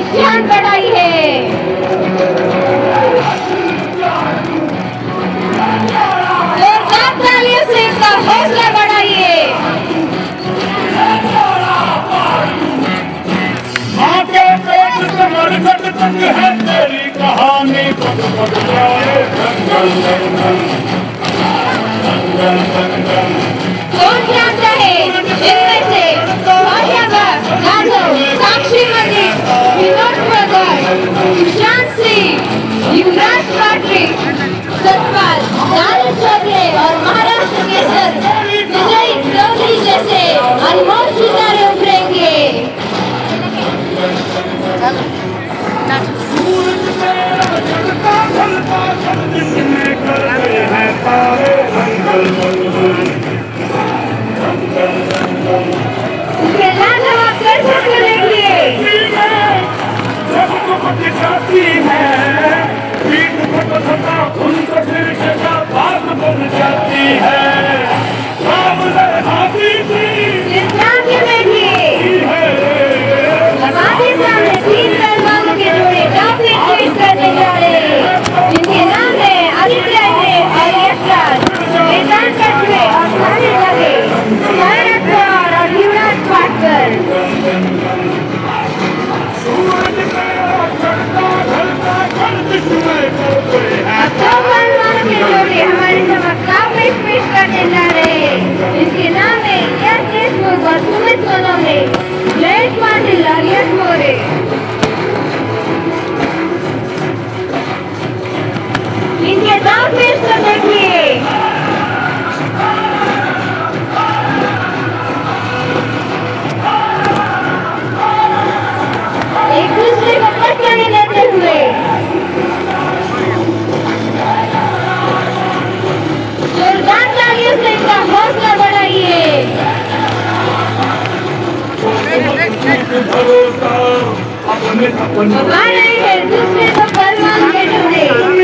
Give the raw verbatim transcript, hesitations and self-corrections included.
जान बढ़ाई है। जोरदार तालियों से इनका हौसला बढ़ाइए। माँ के पेट से मरकट तक है तेरी कहानी, पग पग जाए जंगल जंगल जंगल जंगल। कौन जानता है इनमें से भाग्यवान यादव, साक्षी मलिक, विनोद भगत, सुशांत सिंह, युवराज पाटिल, सतपाल, लाल चौधरी और महाराष्ट्र के सर विजय चौधरी जैसे अनमोल सितारे उभरेंगे। सूरज मेरा जलता जलता गर्दिश में कर रहे हैं तारे जंगल जंगल जंगल जंगल। उनके लाजवाब दर्शक को देखिए। जब दुख जाती है पीठ फट फटा खून का फिर जगह बात बन जाती है। सामने हाथी थी इस्लाम के देखिए। हमारे सामने तीन पहलवानों के जोड़े काफी ट्वीट करने जा रहे हैं। इनके नाम है आदित्य और यशराज, वेदांत कटवे और थाने लगे, सायरक पवार और युवराज पाटकर। सूरज मेरा चढ़ता ढलता गर्दिश में कर रहे हैं। अब दो पहलवानों के जोड़े हमारे समक्ष काफी ट्वीट करने जा रहे हैं। इनके नाम है यश देशमुख और सुमित सोनोने, जयेश पाटिल और यश मोरे। इनके दांव पेश को देखिए। एक दूसरे को पटकनी लेते हुए जोरदार तालियों से इनका हौसला बढ़ाइए। भरोसा अपने अपने आ रहे हैं दूसरे को पहलवान के जोड़े।